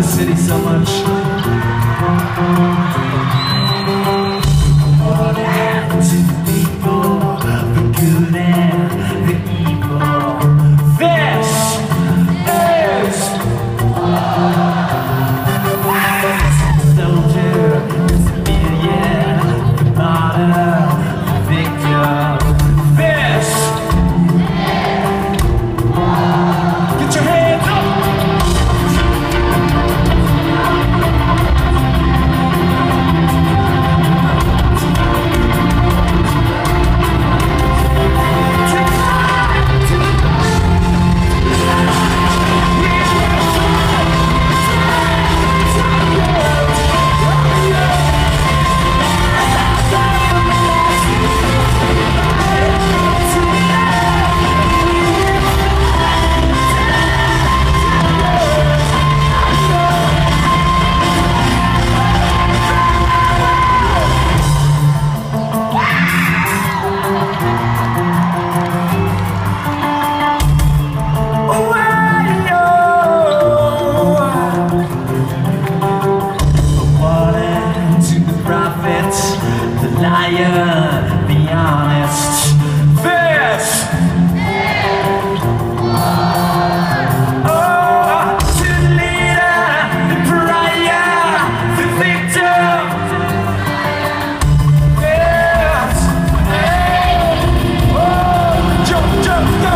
this city so much. What happened to the people, the good and the evil? This is soldier, civilian, the martyr, the victim. This, get your hands up. Liar, be honest. This, oh, to the leader, the pariah, the victim. This, oh, jump, jump, go.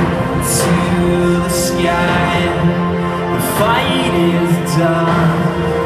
The fight is done.